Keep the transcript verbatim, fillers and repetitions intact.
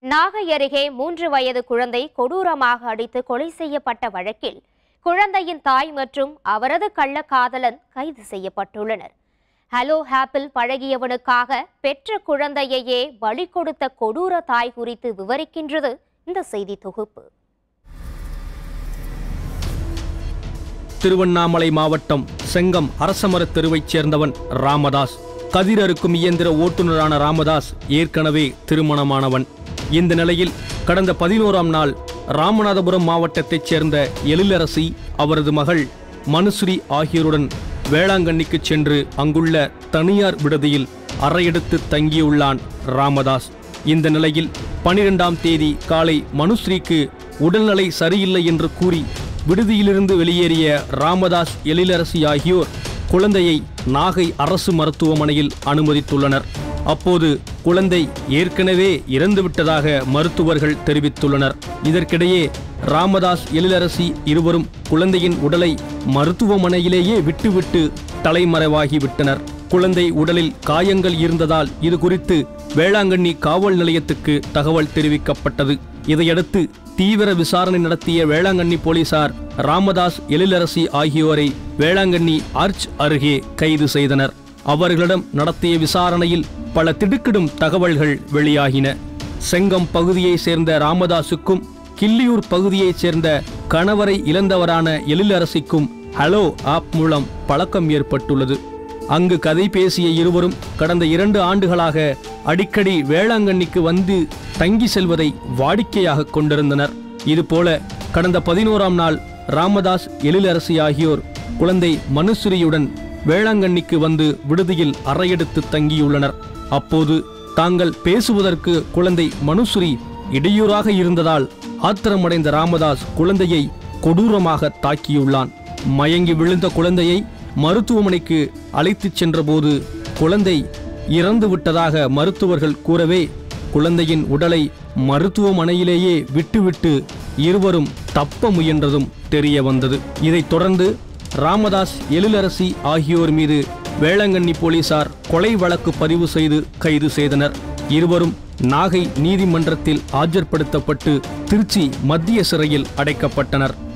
நாகை அருகே மூன்று வயது குழந்தை கொடூரமாக அடித்து கொலை செய்யப்பட்ட வழக்கில் குழந்தையின் தாய் மற்றும் அவரது கள்ளக்காதலன் கைது செய்யப்பட்டுள்ளனர். ஹலோ ஹாப்பில் பழகியவனுக்காக பெற்ற குழந்தையையே பலி கொடுத்த கொடூர தாய் குறித்து விவரிக்கின்றது இந்த செய்தி தொகுப்பு. திருவண்ணாமலை மாவட்டம் செங்கம் அரசமர தெருவைச் சேர்ந்தவன் ராமதாஸ். கதிரறுக்கும் இயந்திர ஓட்டுநரான ராமதாஸ் ஏற்கனவே திருமணமானவன். இந்த நிலையில் கடந்த பதினோராம் நாள் ராமநாதபுரம் மாவட்டத்தைச் சேர்ந்த எழிலரசி, அவரது மகள் மனுஸ்ரீ ஆகியோருடன் வேளாங்கண்ணிக்கு சென்று அங்குள்ள தனியார் விடுதியில் அறையெடுத்து தங்கியுள்ளான் ராமதாஸ். இந்த நிலையில் பனிரெண்டாம் தேதி காலை மனுஸ்ரீக்கு உடல்நிலை சரியில்லை என்று கூறி விடுதியிலிருந்து வெளியேறிய ராமதாஸ், எழிலரசி ஆகியோர் குழந்தையை நாகை அரசு மருத்துவமனையில் அனுமதித்துள்ளனர். அப்போது குழந்தை ஏற்கனவே இறந்துவிட்டதாக மருத்துவர்கள் தெரிவித்துள்ளனர். இதற்கிடையே ராமதாஸ், எழிலரசி இருவரும் குழந்தையின் உடலை மருத்துவமனையிலேயே விட்டுவிட்டு தலைமறைவாகிவிட்டனர். குழந்தை உடலில் காயங்கள் இருந்ததால் இது குறித்து வேளாங்கண்ணி காவல் நிலையத்துக்கு தகவல் தெரிவிக்கப்பட்டது. இதையடுத்து தீவிர விசாரணை நடத்திய வேளாங்கண்ணி போலீசார் ராமதாஸ், எழிலரசி ஆகியோரை வேளாங்கண்ணி ஆர்ச் அருகே கைது செய்தனர். அவர்களிடம் நடத்திய விசாரணையில் பல திடுக்கிடும் தகவல்கள் வெளியாகின. செங்கம் பகுதியைச் சேர்ந்த ராமதாசுக்கும் கிள்ளியூர் பகுதியைச் சேர்ந்த கணவரை இழந்தவரான எழிலரசிக்கும் ஹலோ ஆப் மூலம் பழக்கம் ஏற்பட்டுள்ளது. அங்கு கதை பேசிய இருவரும் கடந்த இரண்டு ஆண்டுகளாக அடிக்கடி வேளாங்கண்ணிக்கு வந்து தங்கி செல்வதை வாடிக்கையாக கொண்டிருந்தனர். இதுபோல கடந்த பதினோராம் நாள் ராமதாஸ், எழிலரசி ஆகியோர் குழந்தை மனுஸ்ரீயுடன் வேளாங்கண்ணிக்கு வந்து விடுதியில் அறையெடுத்து தங்கியுள்ளனர். அப்போது தாங்கள் பேசுவதற்கு குழந்தை மனுஸ்ரீ இடையூறாக இருந்ததால் ஆத்திரமடைந்த ராமதாஸ் குழந்தையை கொடூரமாக தாக்கியுள்ளான். மயங்கி விழுந்த குழந்தையை மருத்துவமனைக்கு அழைத்துச் சென்றபோது குழந்தை இறந்து விட்டதாக மருத்துவர்கள் கூறவே குழந்தையின் உடலை மருத்துவமனையிலேயே விட்டுவிட்டு இருவரும் தப்ப முயன்றதும் தெரிய வந்தது. இதைத் தொடர்ந்து ராமதாஸ், எழிலரசி ஆகியோர் மீது வேளாங்கண்ணி போலீசார் கொலை வழக்கு பதிவு செய்து கைது செய்தனர். இருவரும் நாகை நீதிமன்றத்தில் ஆஜர்படுத்தப்பட்டு திருச்சி மத்திய சிறையில் அடைக்கப்பட்டனர்.